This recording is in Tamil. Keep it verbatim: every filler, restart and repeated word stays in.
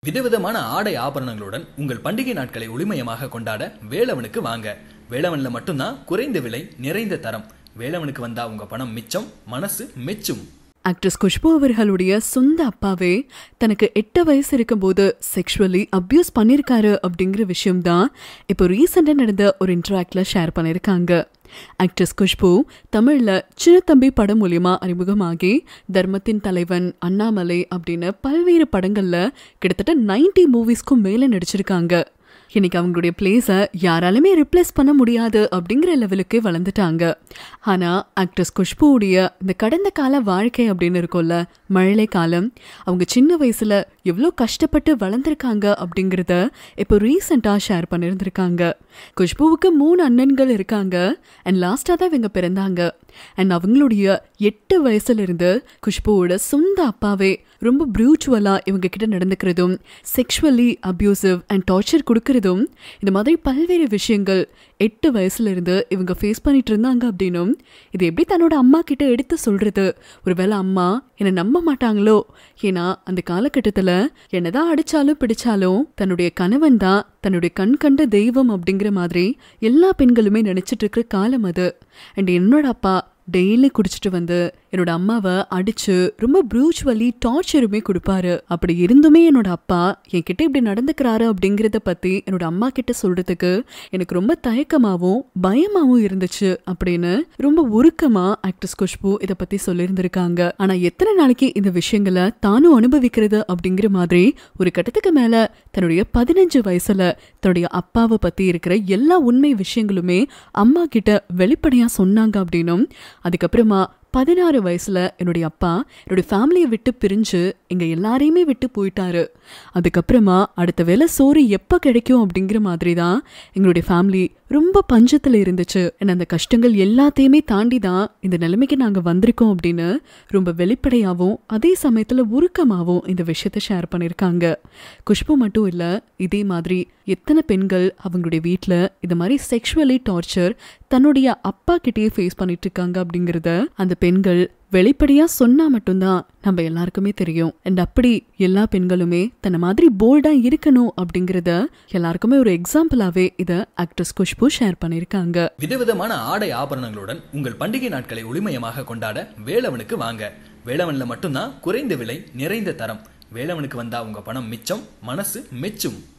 விதவிதமான ஆடை ஆபரணங்களுடன் உங்கள் பண்டிகை நாட்களை ஒளிமயமாக கொண்டாட வேலவனுக்கு வாங்க. வேலவன்ல மட்டும்தான் குறைந்த விலை, நிறைந்த தரம். வேலவனுக்கு வந்தா உங்க பணம் மிச்சம், மனசு மெச்சும். ஆக்ட்ரஸ் குஷ்பு அவர்களுடைய சொந்த அப்பாவே தனக்கு எட்டு வயசு இருக்கும்போது செக்ஷுவலி அப்யூஸ் பண்ணியிருக்காரு அப்படிங்கிற விஷயம் தான் இப்போ ரீசெண்டாக நடந்த ஒரு இன்டராக்ட்ல ஷேர் பண்ணியிருக்காங்க. ஆக்ட்ரஸ் குஷ்பு தமிழ்ல சின்னத்தம்பி படம் மூலியமா அறிமுகமாகி தர்மத்தின் தலைவன், அண்ணாமலை அப்படின்னு பல்வேறு படங்கள்ல கிட்டத்தட்ட நைன்டி மூவிஸ்க்கும் மேல நடிச்சிருக்காங்க. இன்னைக்கு அவங்களுடைய பிளேஸை யாராலுமே ரிப்ளேஸ் பண்ண முடியாது அப்படிங்கிற லெவலுக்கு வளர்ந்துட்டாங்க. ஆனா ஆக்ட்ரஸ் குஷ்புடைய இந்த கடந்த கால வாழ்க்கை அப்படின்னு இருக்கும்ல, மழலை காலம், அவங்க சின்ன வயசுல எவ்வளோ கஷ்டப்பட்டு வளர்ந்துருக்காங்க அப்படிங்கிறத இப்போ ரீசெண்டாக ஷேர் பண்ணியிருந்திருக்காங்க. குஷ்புவுக்கு மூணு அண்ணன்கள் இருக்காங்க அண்ட் லாஸ்டாக தான் இவங்க பிறந்தாங்க. அண்ட் அவங்களுடைய எட்டு வயசுல இருந்து குஷ்புவோட சொந்த அப்பாவே ரொம்ப ப்ரூச்சுவலா இவங்க கிட்ட நடந்துக்கிறதும், செக்ஷுவலி அப்யூசிவ் அண்ட் டார்ச்சர் கொடுக்கறதும், இந்த மாதிரி பல்வேறு விஷயங்கள் எட்டு வயசுல இருந்து இவங்க ஃபேஸ் பண்ணிட்டு இருந்தாங்க அப்படின்னும், இது எப்படி தன்னோட அம்மா கிட்ட எடுத்து சொல்றது, ஒருவேளை அம்மா என்னை நம்ப மாட்டாங்களோ, ஏன்னா அந்த காலகட்டத்துல என்னதான் அடிச்சாலும் பிடிச்சாலும் தன்னுடைய கணவன் தான் தன்னுடைய கண் கண்ட தெய்வம் அப்படிங்கிற மாதிரி எல்லா பெண்களுமே நினைச்சிட்டு இருக்கிற காலம் அது. அண்ட் என்னோட அப்பா டெய்லி குடிச்சிட்டு வந்து என்னோட அம்மாவை அடிச்சு ரொம்ப ப்ரூச்சுவலி டார்ச்சருமே கொடுப்பாரு. அப்படி இருந்துமே என்னோட அப்பா என்கிட்ட இப்படி நடந்துக்கிறாரு அப்படிங்கிறத பத்தி என்னோட அம்மா கிட்ட சொல்றதுக்கு எனக்கு ரொம்ப தயக்கமாவும் பயமாவும் இருந்துச்சு அப்படின்னு ரொம்ப உருக்கமா ஆக்ட்ரஸ் குஷ்பு இதை பத்தி சொல்லியிருந்திருக்காங்க. ஆனா எத்தனை நாளைக்கு இந்த விஷயங்களை தானும் அனுபவிக்கிறது அப்படிங்கிற மாதிரி ஒரு கட்டத்துக்கு மேல தன்னுடைய பதினஞ்சு வயசுல தன்னுடைய அப்பாவை பத்தி இருக்கிற எல்லா உண்மை விஷயங்களுமே அம்மா கிட்ட வெளிப்படையா சொன்னாங்க அப்படின்னும், அதுக்கப்புறமா பதினாறு வயசுல என்னுடைய அப்பா என்னுடைய ஃபேமிலியை விட்டு பிரிஞ்சு எங்க எல்லாரையுமே விட்டு போயிட்டாரு. அதுக்கப்புறமா அடுத்த வேலை சோறு எப்ப கிடைக்கும் அப்படிங்கிற மாதிரி தான் எங்களுடைய ஃபேமிலி ரொம்ப பஞ்சத்துல இருந்துச்சு. அந்த கஷ்டங்கள் எல்லாத்தையுமே தாண்டி தான் இந்த நிலைமைக்கு நாங்க வந்திருக்கோம் அப்படின்னு ரொம்ப வெளிப்படையாவும் அதே சமயத்துல உருக்கமாவும் இந்த விஷயத்த ஷேர் பண்ணிருக்காங்க. குஷ்பு மட்டும் இல்ல, இதே மாதிரி எத்தனை பெண்கள் அவங்களுடைய வீட்டுல இந்த மாதிரி செக்ஷுவலி டார்ச்சர் தன்னுடைய அப்பா கிட்டேயே ஃபேஸ் பண்ணிட்டு இருக்காங்க அப்படிங்கறத அந்த பெண்கள் வெளிப்படையா சொன்னா மட்டும்தான் நம்ம எல்லாருக்குமே தெரியும். அண்ட் அப்படி எல்லா பெண்களுமே தன்னை மாதிரி போல்டா இருக்கணும் அப்படிங்கறத எல்லாருக்குமே ஒரு எக்ஸாம்பிளாவே இத ஆக்ட்ரஸ் குஷ்பு ஷேர் பண்ணிருக்காங்க. விதவிதமான ஆடை ஆபரணங்களுடன் உங்கள் பண்டிகை நாட்களை ஒளிமயமாக கொண்டாட வேலவனுக்கு வாங்க. வேலவன்ல மட்டும்தான் குறைந்த விலை, நிறைந்த தரம். வேலவனுக்கு வந்தா உங்க பணம் மிச்சம், மனசு மெச்சும்.